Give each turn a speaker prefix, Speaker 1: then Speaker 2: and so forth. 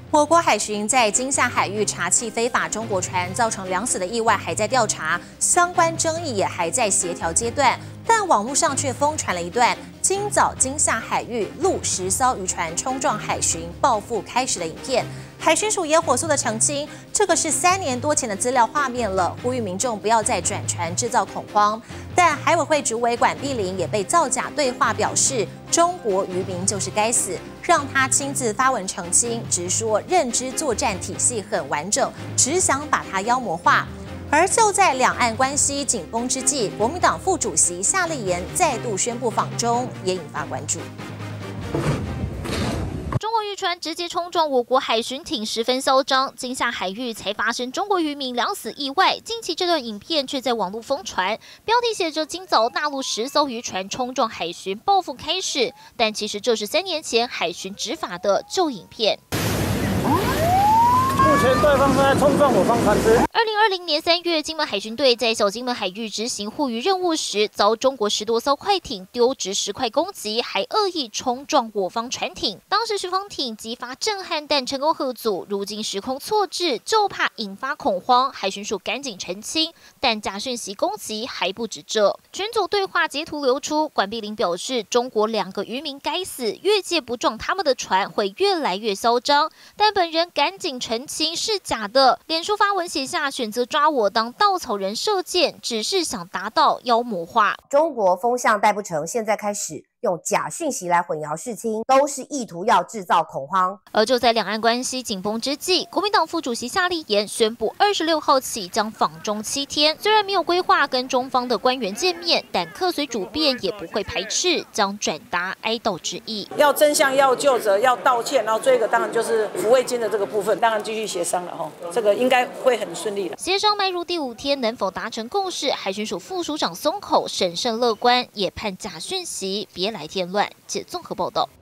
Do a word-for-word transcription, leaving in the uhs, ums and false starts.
Speaker 1: 我国海巡在金厦海域查缉非法中国船，造成两死的意外还在调查，相关争议也还在协调阶段。但网络上却疯传了一段今早金厦海域陆十艘渔船冲撞海巡报复开始的影片。海巡署也火速的澄清，这个是三年多前的资料画面了，呼吁民众不要再转传制造恐慌。但海委会主委管碧玲也被造假对话表示，中国渔民就是该死，让他亲自发文澄清，直说认知作战体系很完整，只想把它妖魔化。而就在两岸关系紧绷之际，国民党副主席夏立言再度宣布访中，也引发关注。
Speaker 2: 中国渔船直接冲撞我国海巡艇，十分嚣张。金厦海域才发生中国渔民两死意外，近期这段影片却在网络疯传，标题写着“今早大陆十艘渔船冲撞海巡，报复开始”，但其实这是三年前海巡执法的旧影片。
Speaker 3: 目前对方正在冲撞我方船只。
Speaker 2: 二零二零年三月，金门海巡队在小金门海域执行护渔任务时，遭中国十多艘快艇丢掷石块攻击，还恶意冲撞我方船艇。当时巡防艇击发震撼弹成功吓阻，如今时空错置，就怕引发恐慌，海巡署赶紧澄清。但假讯息攻击还不止这，群组对话截图流出，管碧玲表示，中国两个渔民该死，越界不撞他们的船会越来越嚣张。但本人赶紧澄清是假的，脸书发文写下选择抓我当稻草人射箭，只是想达到妖魔化。
Speaker 4: 中国风向带不成，现在开始用假讯息来混淆视听，都是意图要制造恐慌。
Speaker 2: 而就在两岸关系紧绷之际，国民党副主席夏立言宣布，二十六号起将访中七天。虽然没有规划跟中方的官员见面，但客随主便也不会排斥，将转达哀悼之意。
Speaker 5: 要真相，要究责，要道歉，然后最后一个当然就是抚慰金的这个部分，当然继续协商了哈，这个应该会很顺利的。
Speaker 2: 协商迈入第五天，能否达成共识？海巡署副署长松口审慎乐观，也盼假讯息别来添乱。且综合报道。